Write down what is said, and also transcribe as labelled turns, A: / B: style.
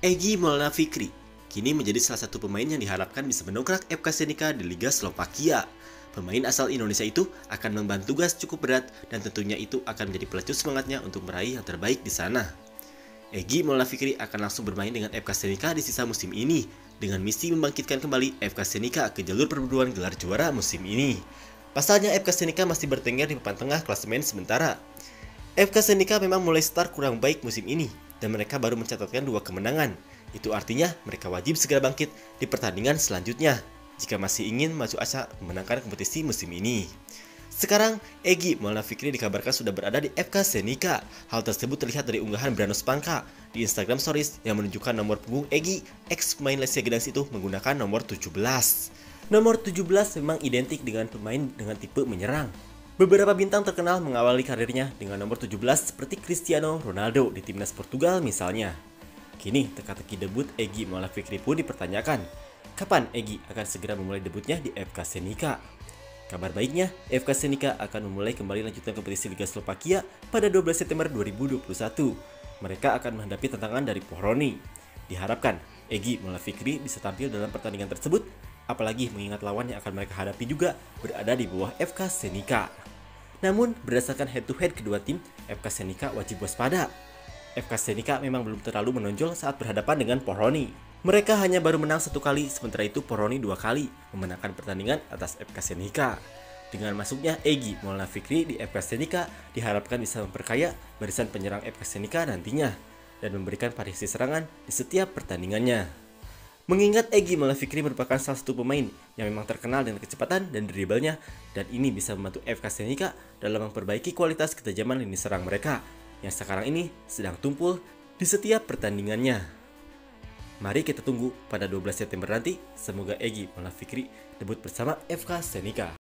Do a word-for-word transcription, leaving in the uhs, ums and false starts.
A: Egy Maulana Fikri kini menjadi salah satu pemain yang diharapkan bisa mendongkrak F K Senica di Liga Slovakia. Pemain asal Indonesia itu akan memban tugas cukup berat dan tentunya itu akan menjadi pelecut semangatnya untuk meraih yang terbaik di sana. Egy Maulana Fikri akan langsung bermain dengan F K Senica di sisa musim ini dengan misi membangkitkan kembali F K Senica ke jalur perburuan gelar juara musim ini. Pasalnya F K Senica masih bertengger di papan tengah klasemen sementara. F K Senica memang mulai start kurang baik musim ini dan mereka baru mencatatkan dua kemenangan. Itu artinya mereka wajib segera bangkit di pertandingan selanjutnya jika masih ingin maju asa memenangkan kompetisi musim ini. Sekarang, Egy Maulana Fikri dikabarkan sudah berada di F K Senica. Hal tersebut terlihat dari unggahan Brano Spanka di Instagram Stories yang menunjukkan nomor punggung Egy, ex pemain Lesia Gdansk itu menggunakan nomor tujuh belas. Nomor tujuh belas memang identik dengan pemain dengan tipe menyerang. Beberapa bintang terkenal mengawali karirnya dengan nomor tujuh belas seperti Cristiano Ronaldo di timnas Portugal misalnya. Kini teka-teki debut Egy Maulana Fikri pun dipertanyakan. Kapan Egy akan segera memulai debutnya di F K Senica? Kabar baiknya, F K Senica akan memulai kembali lanjutan kompetisi Liga Slovakia pada dua belas September dua ribu dua puluh satu. Mereka akan menghadapi tantangan dari Pohrony. Diharapkan Egy Maulana Fikri bisa tampil dalam pertandingan tersebut, apalagi mengingat lawan yang akan mereka hadapi juga berada di bawah F K Senica. Namun, berdasarkan head-to-head kedua tim, F K Senica wajib waspada. F K Senica memang belum terlalu menonjol saat berhadapan dengan Pohrony. Mereka hanya baru menang satu kali, sementara itu Pohrony dua kali memenangkan pertandingan atas F K Senica. Dengan masuknya Egy Maulana Fikri di F K Senica, diharapkan bisa memperkaya barisan penyerang F K Senica nantinya dan memberikan variasi serangan di setiap pertandingannya. Mengingat Egy Maulana Fikri merupakan salah satu pemain yang memang terkenal dengan kecepatan dan dribblenya, dan ini bisa membantu F K Senica dalam memperbaiki kualitas ketajaman lini serang mereka yang sekarang ini sedang tumpul di setiap pertandingannya. Mari kita tunggu pada dua belas September nanti, semoga Egy Maulana Fikri debut bersama F K Senica.